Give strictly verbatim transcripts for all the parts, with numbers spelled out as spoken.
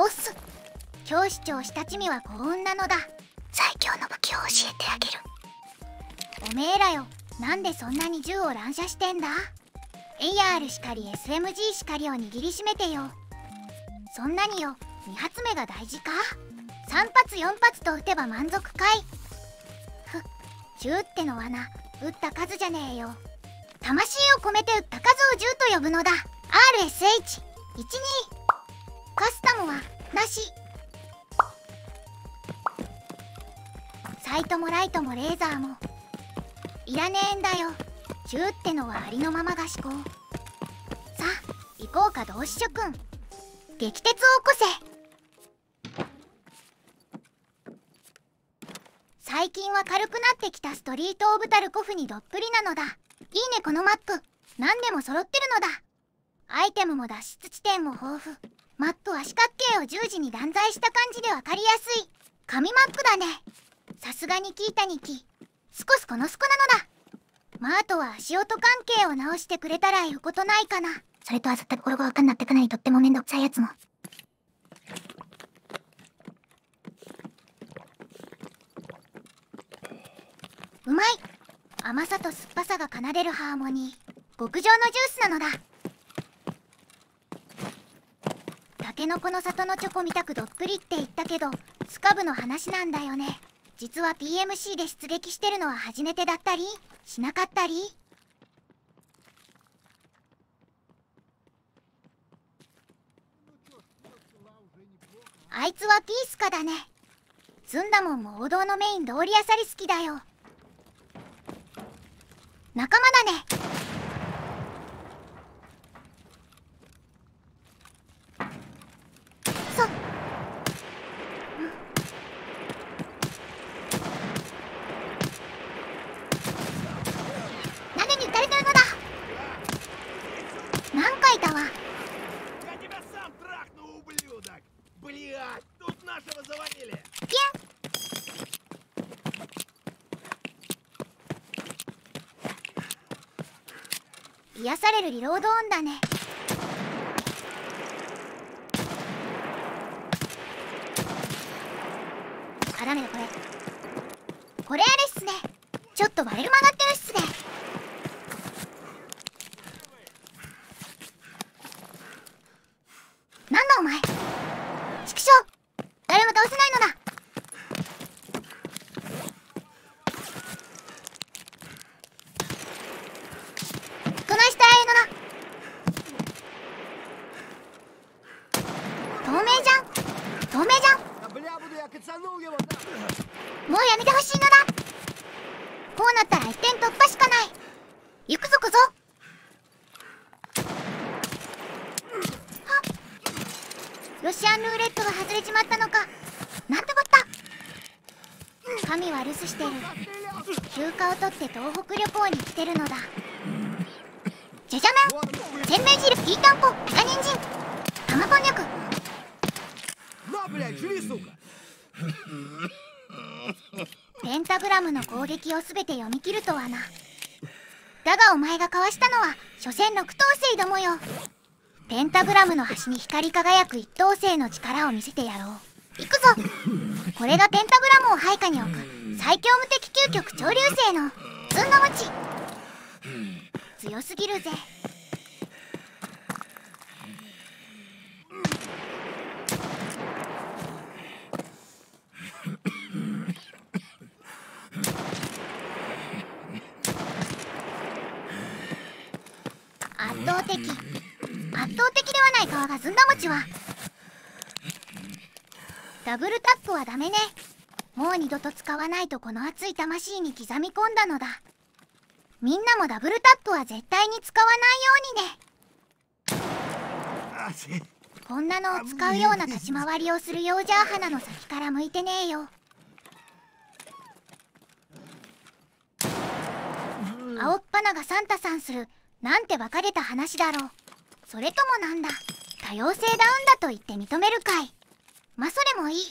ボス。教師長したちみは幸運なのだ。最強の武器を教えてあげる。おめえらよ、なんでそんなに銃を乱射してんだ？ エーアール しかり エスエムジー しかりを握りしめてよ。そんなによ、に発目が大事か？さん発よん発と撃てば満足かい？ふっ、銃ってのはな、撃った数じゃねえよ。魂を込めて撃った数を銃と呼ぶのだ。 アールエスエイチいちに カスタムはなし。サイトもライトもレーザーもいらねえんだよ。銃ってのはありのままが思考。さあ行こうか同志諸君、激鉄を起こせ。最近は軽くなってきたストリートオブタルコフにどっぷりなのだ。いいねこのマップ、何でも揃ってるのだ。アイテムも脱出地点も豊富。マップは四角形を十字に断罪した感じで分かりやすい紙マップだね。さすがに聞いたにき、スコスコのスコなのだ。まああとは足音関係を直してくれたら言うことないかな。それとは全く語呂が分かんなってかなりとってもめんどくさいやつも。うまい。甘さと酸っぱさが奏でるハーモニー、極上のジュースなのだ。タケノコの里のチョコみたくどっぷりって言ったけど、スカブの話なんだよね。実は ピーエムシー で出撃してるのは初めてだったりしなかったり。あいつはピースカだね。ずんだもんも王道のメイン通りあさり好きだよ。仲間だね。そっ、うん、何に撃たれてるのだ。何回だわ。ピン。癒されるリロード音だね。あ、ダメだこれ。これあれっすね。ちょっとバレル曲がってるっすね。なんだお前、畜生、誰も倒せないのだ。どないしたらええのだ。透明じゃん、透明じゃん。もうやめてほしいのだ。こうなったら一点突破しかない。行くぞ小僧。はっ、ロシアンルーレットが外れちまったのか。なんてこった。神は留守してる。休暇を取って東北旅行に来てるのだ。じゃじゃ麺、せんめい汁、きいたんぽ、がにんじん、玉こんにゃく。ペンタグラムの攻撃をすべて読み切るとはな。だがお前がかわしたのは所詮六等星どもよ。ペンタグラムの端に光り輝く一等星の力を見せてやろう。行くぞ。これがペンタグラムを配下に置く最強無敵究極潮流星のずんの餅。強すぎるぜ。圧倒的、圧倒的ではないか我がずんだ餅は。ダブルタップはダメね。もう二度と使わないとこの熱い魂に刻み込んだのだ。みんなもダブルタップは絶対に使わないようにね。こんなのを使うような立ち回りをするようじゃ花の先から向いてねえよ。青っ鼻がサンタさんするなんて馬鹿げた話だろう。それともなんだ、多様性ダウンだと言って認めるかい。まあそれもいい。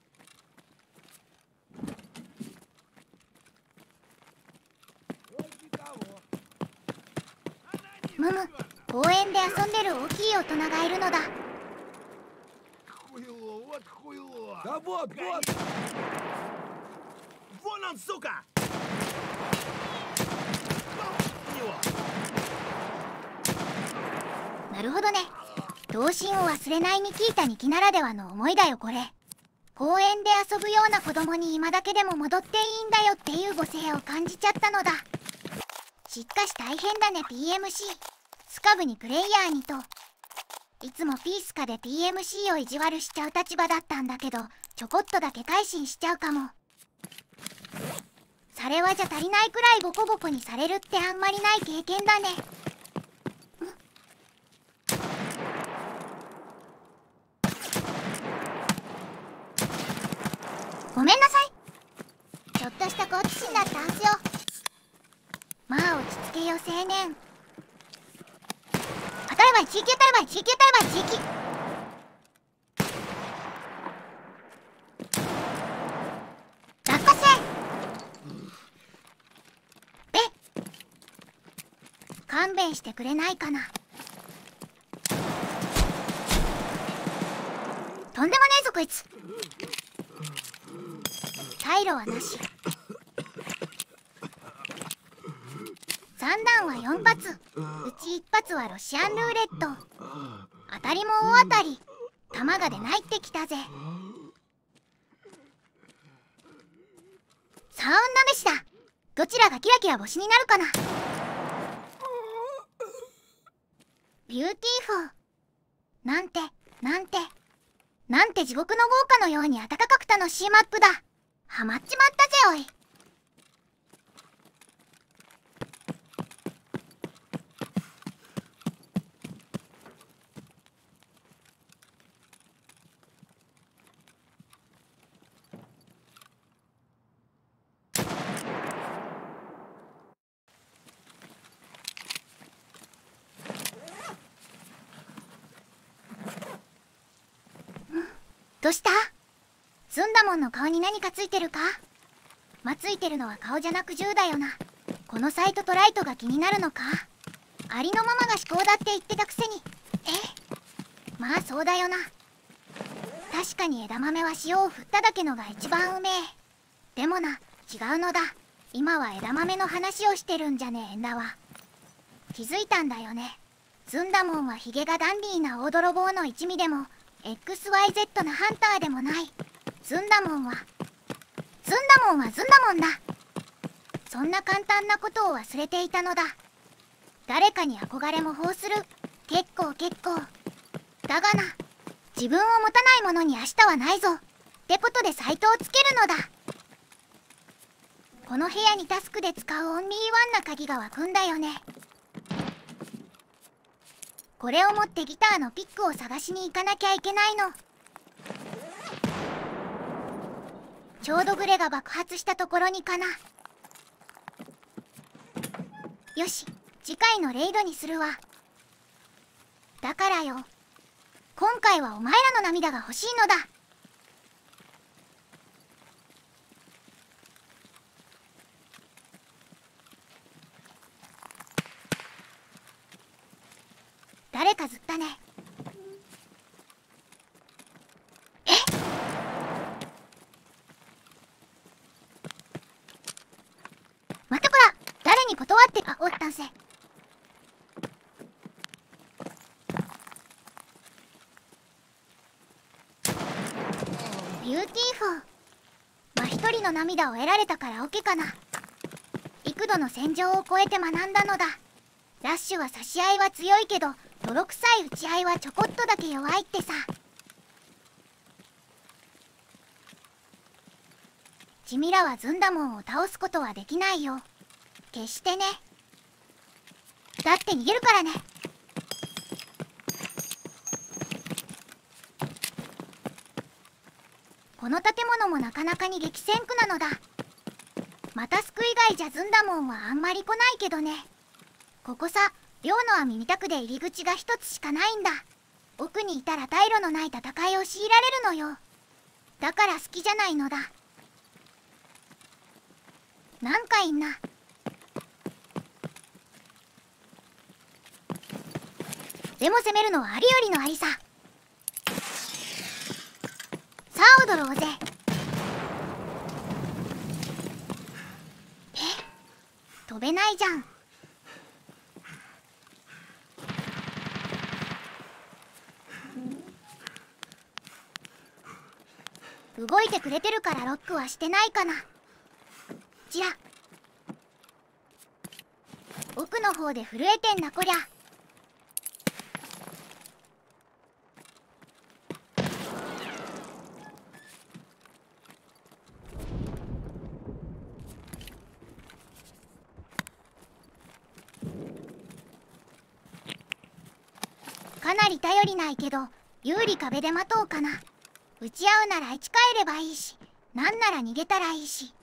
むむ、公園で遊んでる大きい大人がいるのだ。 Вот хуйло! Да вот, вот! Вон он, сука! Него! なるほどね。童心を忘れないに聞いたニキならではの思いだよこれ。公園で遊ぶような子供に今だけでも戻っていいんだよっていう母性を感じちゃったのだ。しかし大変だね ピーエムシー。スカブにプレイヤーにと。いつもピースカで ピーエムシー を意地悪しちゃう立場だったんだけど、ちょこっとだけ改心しちゃうかも。されはじゃ足りないくらいボコボコにされるってあんまりない経験だね。ごめんなさい。ちょっとした好奇心だったんすよ。まあ落ち着けよ青年。当たればい地域当たればい地域当たればい地域。落花生。え勘弁してくれないかな。とんでもねえぞこいつ。退路はなし。さんだんはよん発、うちいち発はロシアンルーレット。当たりも大当たり。弾が出ないってきたぜ。さあ女飯だ。どちらがキラキラ星になるかな。ビューティーフォー。なんてなんてなんて地獄の豪華のように暖かく楽しいマップだ。ハマっちまったぜおい。どうした？ずんだもんの顔に何かついてるか？まついてるのは顔じゃなく銃だよな。このサイトとライトが気になるのか？ありのままが至高だって言ってたくせに。え？まあそうだよな。確かに枝豆は塩を振っただけのが一番うめえ。でもな、違うのだ。今は枝豆の話をしてるんじゃねえんだわ。気づいたんだよね。ずんだもんはヒゲがダンディーな大泥棒の一味でも エックスワイゼット なハンターでもない。ずんだもんはずんだもんはずんだもんだ。そんな簡単なことを忘れていたのだ。誰かに憧れも欲する。結構結構。だがな、自分を持たない者に明日はないぞってことでサイトをつけるのだ。この部屋にタスクで使うオンリーワンな鍵が湧くんだよね。これを持ってギターのピックを探しに行かなきゃいけないの。ちょうどグレが爆発したところにかな。よし、次回のレイドにするわ。だからよ、今回はお前らの涙が欲しいのだ。誰かずったね。え？待ってこら、誰に断って、あ、おったんせ。ビューティーフォー。まあ一人の涙を得られたからオケかな。幾度の戦場を越えて学んだのだ。ラッシュは差し合いは強いけど泥臭い打ち合いはちょこっとだけ弱いってさ。君らはずんだもんを倒すことはできないよ。決してね。だって逃げるからね。この建物もなかなかに激戦区なのだ。またスク以外じゃずんだもんはあんまり来ないけどね。ここさ、寮の網見たくで入り口が一つしかないんだ。奥にいたら退路のない戦いを強いられるのよ。だから好きじゃないのだ。なんかいんな。でも攻めるのはありよりのありさ。 踊ろうぜ。え、飛べないじゃん。動いてくれてるからロックはしてないかな。ちら、奥の方で震えてんなこりゃ。かなり頼りないけど有利壁で待とうかな。打ち合うなら生き返ればいいし、なんなら逃げたらいいし。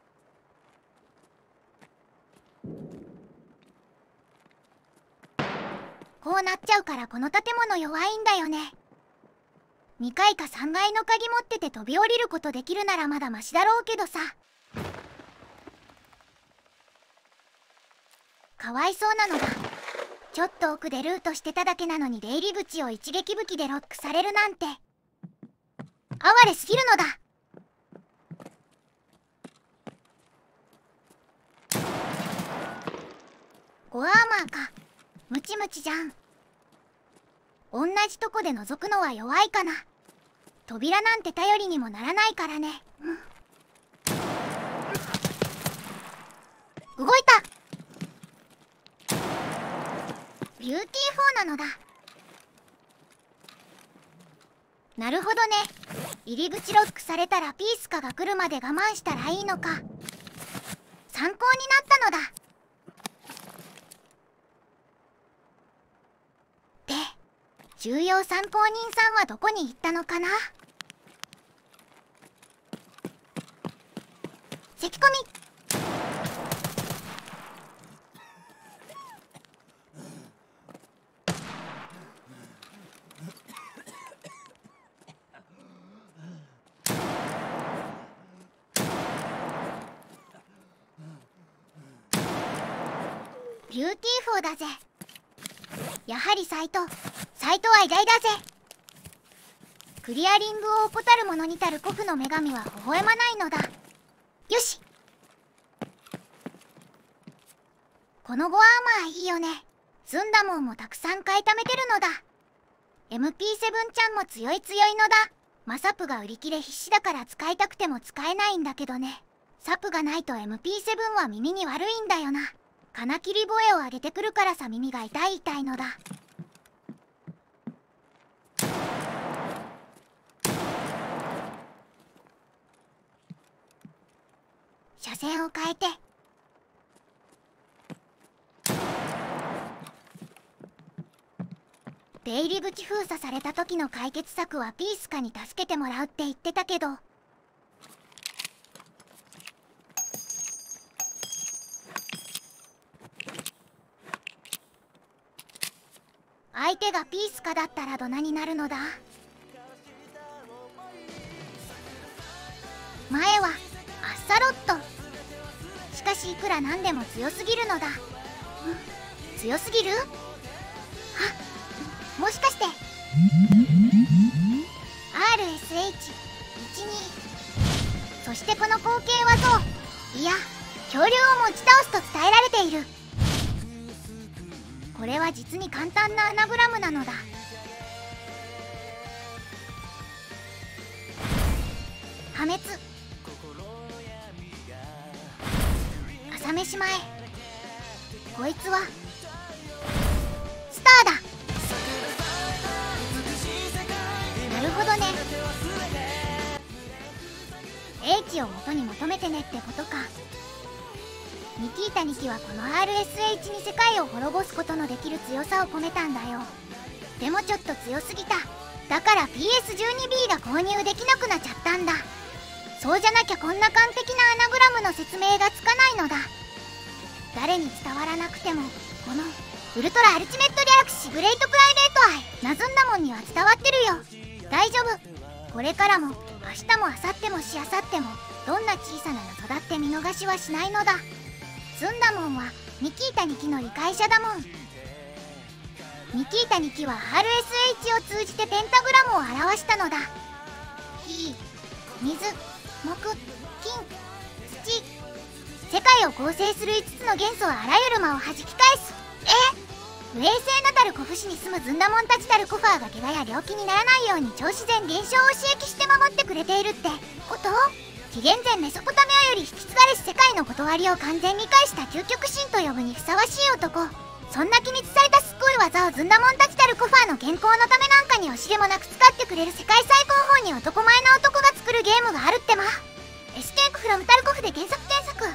こうなっちゃうからこの建物弱いんだよね。にかいかさんがいの鍵持ってて飛び降りることできるならまだマシだろうけどさ。かわいそうなのだ。ちょっと奥でルートしてただけなのに出入り口を一撃武器でロックされるなんて哀れすぎるのだ。ゴアーマーか。ムチムチじゃん。同じとこで覗くのは弱いかな。扉なんて頼りにもならないからね。うん、動いた。ビューティーフォーなのだ。なるほどね。入り口ロックされたらピースカが来るまで我慢したらいいのか。参考になったのだ。で、重要参考人さんはどこに行ったのかな。咳込み。ビューティーフォーだぜ。やはりサイトサイトは偉大だぜ。クリアリングを怠る者にたる古父の女神は微笑まないのだ。よし、このゴアーマーいいよね。ずんだもんもたくさん買いためてるのだ。 エムピーセブン ちゃんも強い強いのだ。マサプが売り切れ必至だから使いたくても使えないんだけどね。サプがないと エムピーセブン は耳に悪いんだよな。金切り声を上げてくるからさ、耳が痛い痛いのだ。車線を変えて。出入り口封鎖された時の解決策はピースカに助けてもらうって言ってたけど、相手がピースカだったらどなになるのだ。前はアッサロット。しかしいくらなんでも強すぎるのだ。うん、強すぎる？あ、もしかして アールエスエイチじゅうに。 そしてこの光景はそう、いや恐竜を持ち倒すと伝えられている。これは実に簡単なアナグラムなのだ。破滅。朝飯前。こいつはスターだ。なるほどね。英知を元に求めてねってことか。ニキータにきはこの アールエスエイチ に世界を滅ぼすことのできる強さを込めたんだよ。でもちょっと強すぎた。だから ピーエスじゅうにビー が購入できなくなっちゃったんだ。そうじゃなきゃこんな完璧なアナグラムの説明がつかないのだ。誰に伝わらなくてもこのウルトラアルティメットギャラクシーグレートプライベートアイナズンダモンには伝わってるよ。大丈夫。これからも明日も明後日もしあさってもどんな小さな謎だって見逃しはしないのだ。ズンダモンはニキータにきの理解者だもん。ニキータにきは アールエスエイチ を通じてペンタグラムを表したのだ。ひ水、木、金、土。世界を構成するいつつの元素はあらゆる魔を弾き返す。え不衛生なたる古府市に住むずんだもんたちたるコファーが怪我や病気にならないように超自然現象を刺激して守ってくれているってこと？紀元前メソポタミアより引き継がれし世界の断りを完全に返した究極神と呼ぶにふさわしい男。そんな機密されたすっごい技をずんだもんたちたるコファーの健康のためなんかに惜しげもなく使ってくれる世界最高峰に男前な男が作るゲームがあるってま。エステークフロムタルコフで原作添削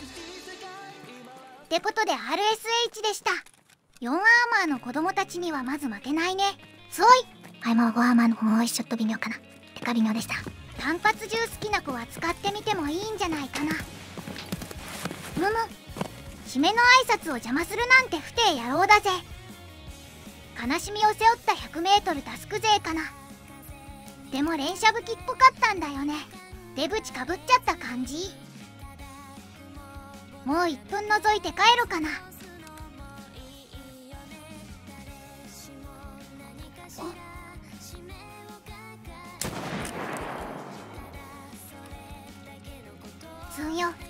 ってことで アールエスエイチ でした。よんアーマーの子供たちにはまず負けないね。すごい。はい、もうごアーマーの方はちょっと微妙かな。てか微妙でした。単発銃好きな子は使ってみてもいいんじゃないかな。むむ。締めの挨拶を邪魔するなんて不定野郎だぜ。悲しみを背負った ひゃくメートル タスク勢かな。でも連射武器っぽかったんだよね。出口かぶっちゃった感じ。もういっぷん覗いて帰るかな。つんよ。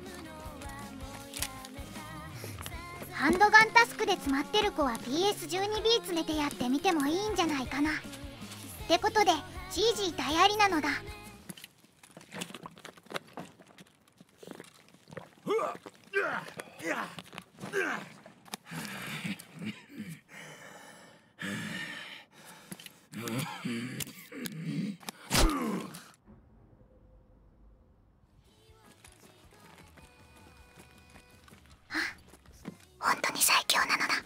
ハンドガンタスクで詰まってる子は ピーエスじゅうにビー 詰めてやってみてもいいんじゃないかな。ってことで ジージー 大ありなのだ。本当に最強なのだ。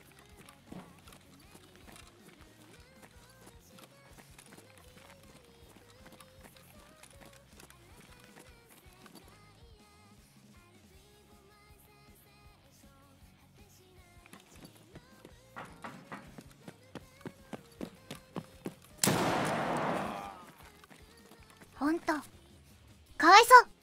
ほんとかわいそう。